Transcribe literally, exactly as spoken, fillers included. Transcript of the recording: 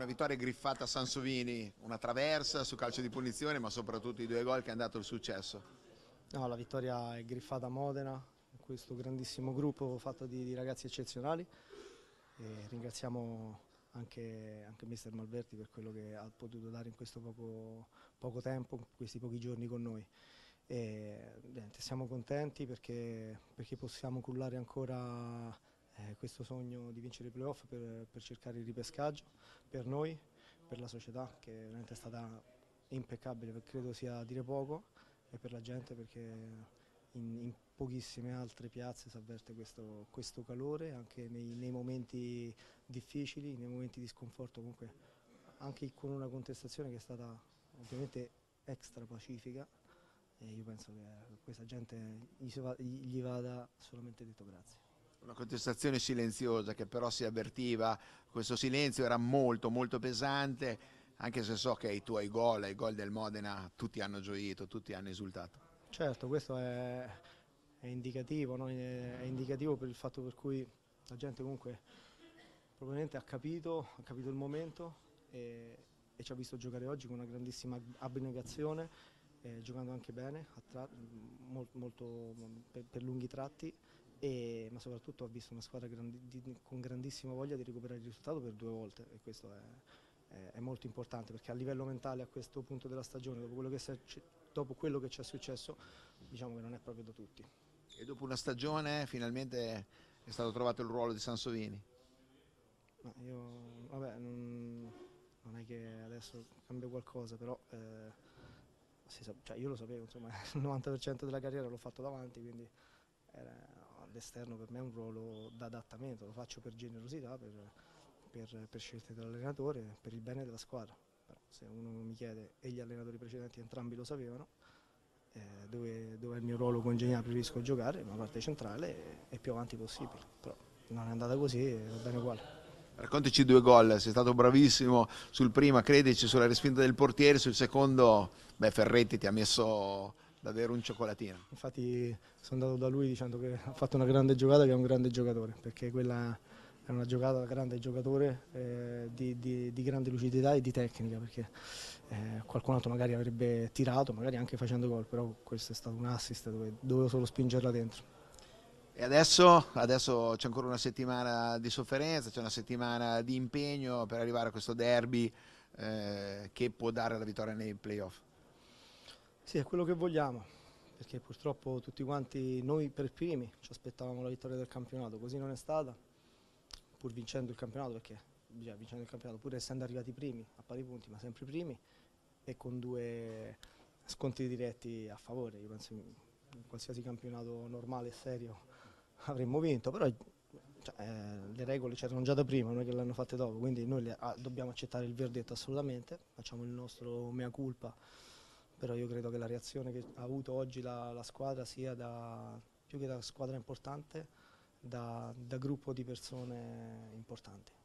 Una vittoria griffata a Sansovini, una traversa su calcio di punizione, ma soprattutto i due gol che hanno dato il successo. No, la vittoria è griffata a Modena, questo grandissimo gruppo fatto di, di ragazzi eccezionali, e ringraziamo anche, anche mister Malverti per quello che ha potuto dare in questo poco, poco tempo, in questi pochi giorni con noi. E, niente, siamo contenti perché, perché possiamo cullare ancora eh, questo sogno di vincere i playoff per, per cercare il ripescaggio, per noi, per la società che veramente è stata impeccabile, credo sia a dire poco, e per la gente perché in, in pochissime altre piazze si avverte questo, questo calore anche nei, nei momenti difficili, nei momenti di sconforto, comunque anche con una contestazione che è stata ovviamente extra pacifica, e io penso che a questa gente gli, va, gli vada solamente detto grazie. Una contestazione silenziosa che però si avvertiva, questo silenzio era molto molto pesante, anche se so che ai tuoi gol, ai gol del Modena, tutti hanno gioito, tutti hanno esultato. Certo, questo è, è indicativo, no? è, è indicativo per il fatto per cui la gente comunque probabilmente ha capito, ha capito il momento e, e ci ha visto giocare oggi con una grandissima abnegazione, eh, giocando anche bene, a molto, molto per, per lunghi tratti, e, ma soprattutto ha visto una squadra grandi, di, con grandissima voglia di recuperare il risultato per due volte, e questo è, è, è molto importante perché a livello mentale a questo punto della stagione, dopo quello che, se, dopo quello che ci è successo, diciamo che non è proprio da tutti. E dopo una stagione finalmente è stato trovato il ruolo di Sansovini. Ma io, vabbè, non, non è che adesso cambia qualcosa, però eh, si sa, cioè io lo sapevo, insomma, il novanta per cento della carriera l'ho fatto davanti, quindi all'esterno per me è un ruolo d'adattamento, lo faccio per generosità, per, per, per scelte dell'allenatore, per il bene della squadra. Però se uno mi chiede, e gli allenatori precedenti entrambi lo sapevano, eh, dove, dove è il mio ruolo congeniale, preferisco giocare una parte centrale e, e più avanti possibile, però non è andata così e va bene uguale. Raccontaci due gol, sei stato bravissimo sul primo, credici, sulla respinta del portiere, sul secondo, beh, Ferretti ti ha messo davvero un cioccolatino. Infatti sono andato da lui dicendo che ha fatto una grande giocata, che è un grande giocatore, perché quella è una giocata da grande giocatore, eh, di, di, di grande lucidità e di tecnica, perché eh, qualcun altro magari avrebbe tirato, magari anche facendo gol, però questo è stato un assist dove dovevo solo spingerla dentro. E adesso, adesso c'è ancora una settimana di sofferenza, c'è una settimana di impegno per arrivare a questo derby eh, che può dare la vittoria nei playoff. Sì, è quello che vogliamo, perché purtroppo tutti quanti, noi per primi, ci aspettavamo la vittoria del campionato, così non è stata, pur vincendo il campionato, perché bisogna vincendo il campionato, pur essendo arrivati primi, a pari punti, ma sempre primi, e con due scontri diretti a favore. Io penso in qualsiasi campionato normale e serio avremmo vinto, però cioè, eh, le regole c'erano già da prima, non è che le hanno fatte dopo, quindi noi le, ah, dobbiamo accettare il verdetto assolutamente, facciamo il nostro mea culpa, però io credo che la reazione che ha avuto oggi la, la squadra sia da, più che da squadra importante, da, da gruppo di persone importanti.